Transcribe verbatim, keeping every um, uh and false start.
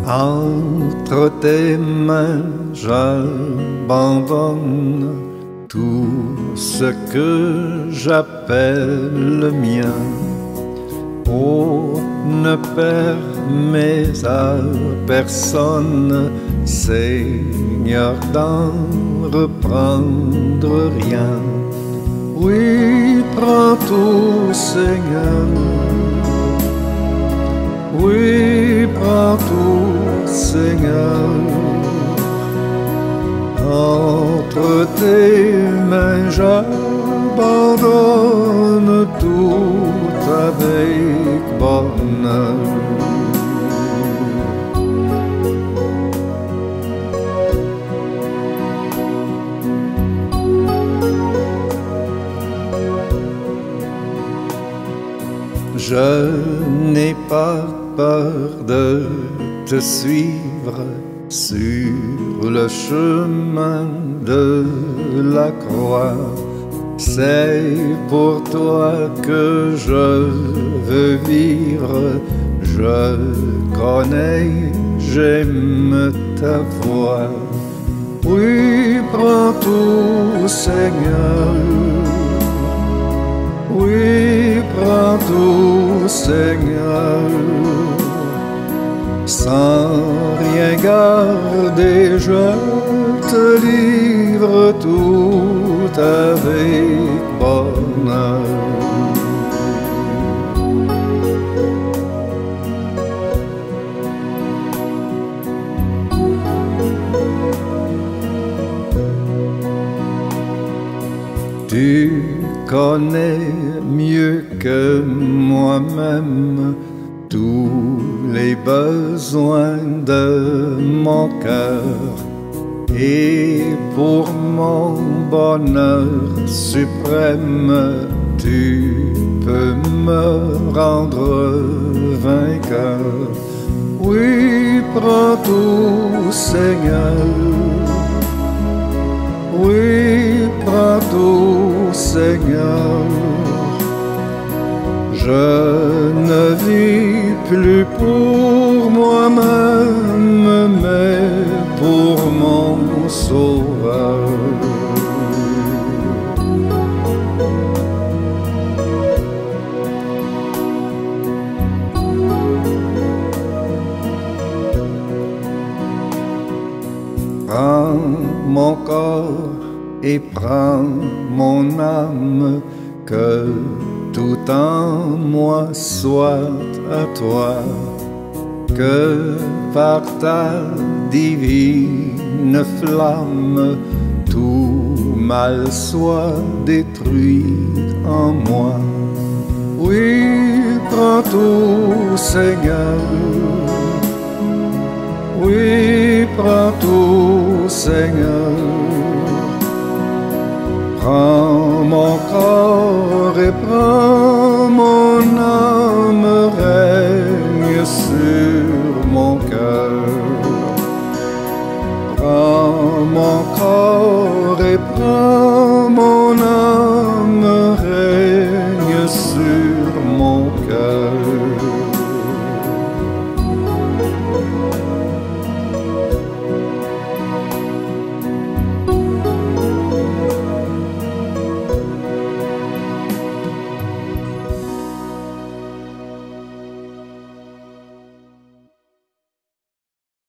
Entre tes mains, j'abandonne tout ce que j'appelle le mien. Oh, ne permets à personne, Seigneur, d'en reprendre rien. Oui, prends tout, Seigneur. Oui, prends tout, Seigneur. Entre tes mains, j'abandonne tout avec bonheur. Je n'ai pas peur de te suivre sur le chemin de la croix. C'est pour toi que je veux vivre. Je connais, j'aime ta voix. Oui, prends tout, Seigneur. Oui, prends tout, Seigneur. Sans rien garder, je te livre tout avec bonheur. Tu connais mieux que moi-même tous les besoins de mon cœur, et pour mon bonheur suprême, tu peux me rendre vainqueur. Oui, prends tout, Seigneur. Oui, prends tout, Seigneur. Je ne vis plus pour moi-même, mais pour mon Sauveur. Prends mon corps et prends mon âme, que tout en moi soit à toi, que par ta divine flamme tout mal soit détruit en moi. Oui, prends tout, Seigneur. Oui, prends tout, Seigneur. Prends mon corps et prends mon âme.